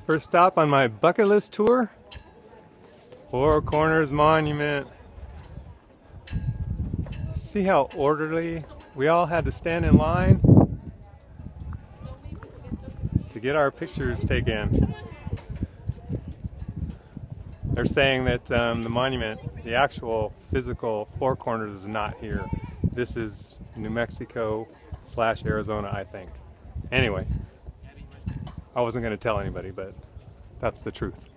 First stop on my bucket list tour, Four Corners Monument. See how orderly we all had to stand in line to get our pictures taken. They're saying that the monument, the actual physical Four Corners, is not here. This is New Mexico / Arizona, I think. Anyway, I wasn't going to tell anybody, but that's the truth.